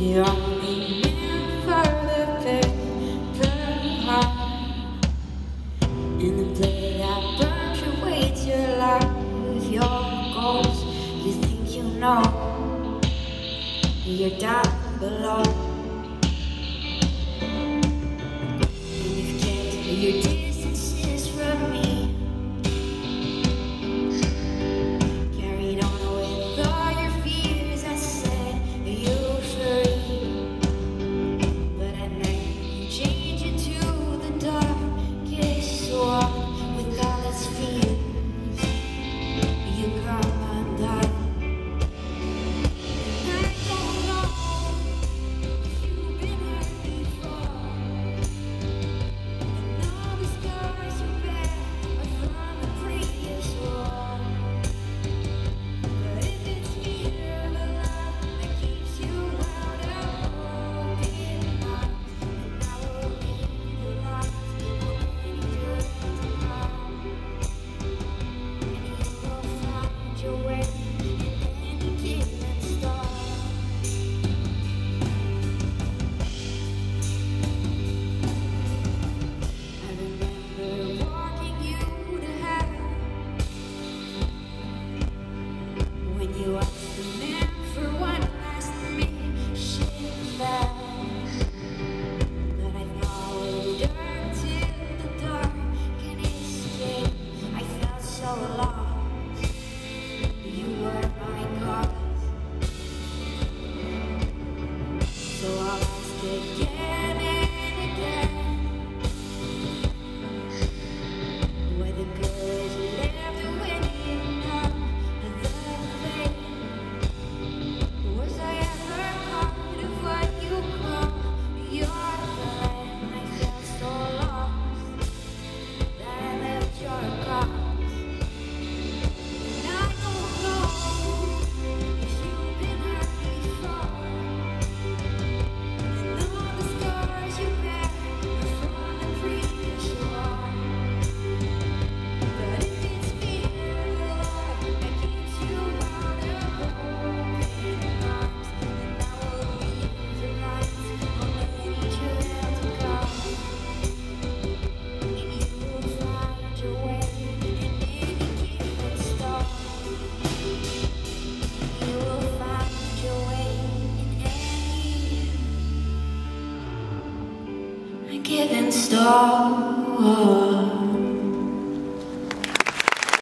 You're only meant for the paper heart, and the blade that burns your way to your life with your goals. You think you know you're down below, and you've kept your distances from me. You are the man for one last mission that I followed her till the dark can escape. I felt so lost. You were my cause, so I lost again and again. Where the good is left when you know. Given star.